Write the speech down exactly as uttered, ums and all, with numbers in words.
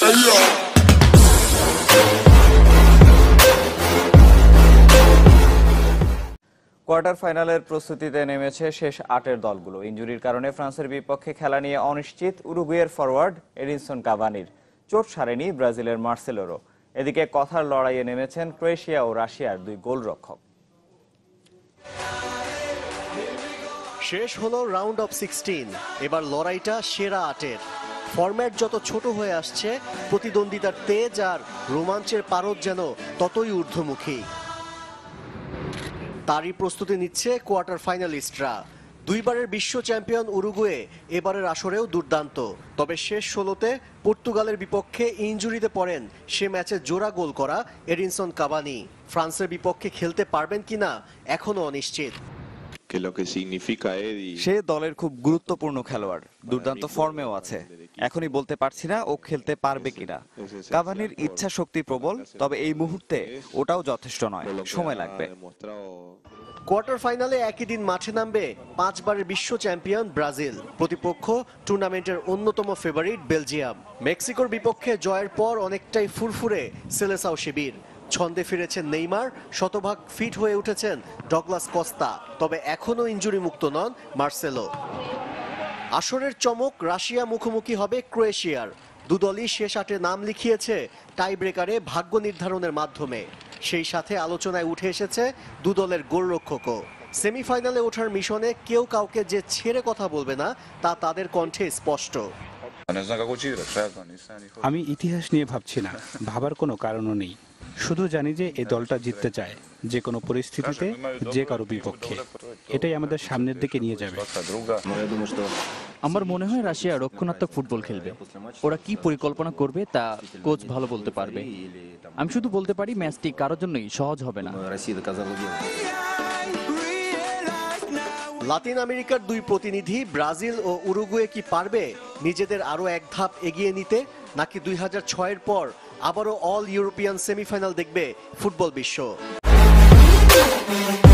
Quarter ফাইনালের প্রস্তুতিতে নেমেছে শেষ আটের দলগুলো। ইনজুরির কারণে ফ্রান্সের বিপক্ষে খেলা নিয়ে অনিশ্চিত উরুগুয়ের ফরওয়ার্ড এডিনসন কাভানির। চোট সারেনি ব্রাজিলের মার্সেলোরও। এদিকে কথার লড়াইয়ে নেমেছেন ক্রোয়েশিয়া ও রাশিয়ার দুই গোলরক্ষক। শেষ হলো রাউন্ড অফ সিক্সটিন। এবার লড়াইটা সেরা আটের। ফরম্যাট যত ছোট হয়ে আসছে, প্রতিদ্বন্দ্বিতার তেজ আর রোমাঞ্চের পারদ যেন ততই ঊর্ধ্বমুখী। তারই প্রস্তুতি নিচ্ছে কোয়ার্টার ফাইনালিস্টরা। দুইবারের বিশ্ব চ্যাম্পিয়ন উরুগুয়ে এবারের আসরেও দুর্দান্ত। তবে শেষ ষোলোতে পর্তুগালের বিপক্ষে ইনজুরিতে পড়েন সে ম্যাচে জোড়া গোল করা এডিনসন কাভানি। ফ্রান্সের বিপক্ষে খেলতে পারবেন কিনা এখনো অনিশ্চিত। সে দলের খুব গুরুত্বপূর্ণ খেলোয়াড়, দুর্দান্ত ফর্মেও আছে। এখনই বলতে পারছি না ও খেলতে পারবে কিনা। কাভানির ইচ্ছা শক্তি প্রবল, তবে এই মুহূর্তে ওটাও যথেষ্ট নয়, সময় লাগবে। কোয়ার্টার ফাইনালে একই দিন মাঠে নামবে পাঁচবারের বিশ্ব চ্যাম্পিয়ন ব্রাজিল। প্রতিপক্ষ টুর্নামেন্টের অন্যতম ফেভারিট বেলজিয়াম। মেক্সিকোর বিপক্ষে জয়ের পর অনেকটাই ফুরফুরে সেলেসাও শিবির। ছন্দে ফিরেছেন নেইমার, শতভাগ ফিট হয়ে উঠেছেন ডগলাস কস্তা। তবে এখনও ইনজুরি মুক্ত নন মার্সেলো। আসরের চমক, রাশিয়া মুখোমুখি হবে ক্রোয়েশিয়ার। দুদলই শেষ আটে নাম লিখিয়েছে টাই ব্রেকারে ভাগ্য নির্ধারণের মাধ্যমে। সেই সাথে আলোচনায় উঠে এসেছে দুদলের গোলরক্ষকও। সেমিফাইনালে ওঠার মিশনে কেউ কাউকে যে ছেড়ে কথা বলবে না, তা তাদের কণ্ঠে স্পষ্ট। আমি ইতিহাস নিয়ে ভাবছি না, ভাবার কোনো কারণও নেই। শুধু জানি যে এই দলটা জিততে চায়, যে কোনো পরিস্থিতিতে, যে কারো বিপক্ষে। এটাই আমাদের সামনের দিকে নিয়ে যাবে। আমার মনে হয় রাশিয়া রক্ষণাত্মক ফুটবল খেলবে। ওরা কি পরিকল্পনা করবে তা কোচ ভালো বলতে পারবে। আমি শুধু বলতে পারি ম্যাচটি কারোর জন্যই সহজ হবে না। লাতিন আমেরিকার দুই প্রতিনিধি ব্রাজিল ও উরুগুয়ে কি পারবে নিজেদের আরো এক ধাপ এগিয়ে নিতে, নাকি দুই হাজার ছয়ের পর আবারও অল ইউরোপিয়ান সেমিফাইনাল দেখবে ফুটবল বিশ্ব?